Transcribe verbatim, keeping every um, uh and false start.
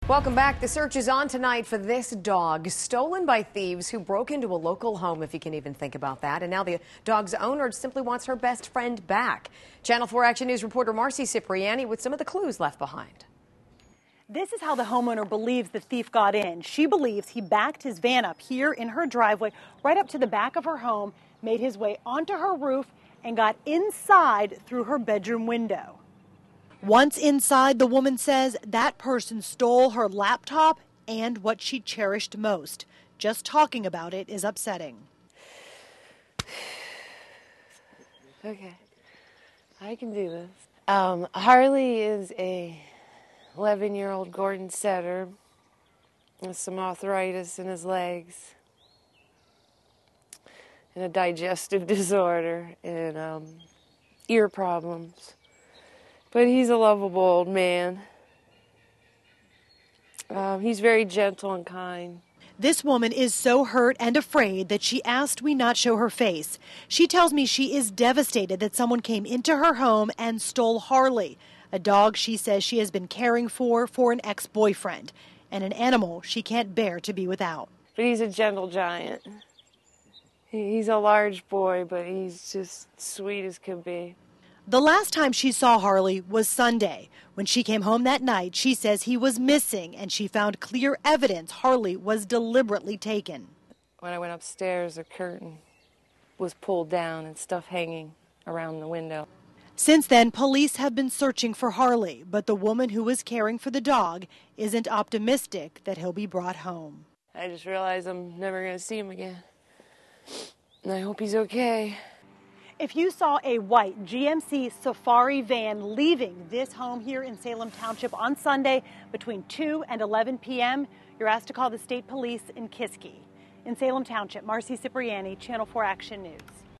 Welcome back. The search is on tonight for this dog, stolen by thieves who broke into a local home, if you can even think about that. And now the dog's owner simply wants her best friend back. Channel four Action News reporter Marcy Cipriani with some of the clues left behind. This is how the homeowner believes the thief got in. She believes he backed his van up here in her driveway, right up to the back of her home, made his way onto her roof, and got inside through her bedroom window. Once inside, the woman says that person stole her laptop and what she cherished most. Just talking about it is upsetting. Okay, I can do this. Um, Harley is a eleven-year-old Gordon setter with some arthritis in his legs and a digestive disorder and um, ear problems. But he's a lovable old man. Um, he's very gentle and kind. This woman is so hurt and afraid that she asked we not show her face. She tells me she is devastated that someone came into her home and stole Harley, a dog she says she has been caring for for an ex-boyfriend, and an animal she can't bear to be without. But he's a gentle giant. He's a large boy, but he's just sweet as could be. The last time she saw Harley was Sunday. When she came home that night, she says he was missing, and she found clear evidence Harley was deliberately taken. When I went upstairs, a curtain was pulled down and stuff hanging around the window. Since then, police have been searching for Harley, but the woman who was caring for the dog isn't optimistic that he'll be brought home. I just realized I'm never going to see him again, and I hope he's okay. If you saw a white G M C Safari van leaving this home here in Salem Township on Sunday between two and eleven p m, you're asked to call the state police in Kiski. In Salem Township, Marcy Cipriani, Channel four Action News.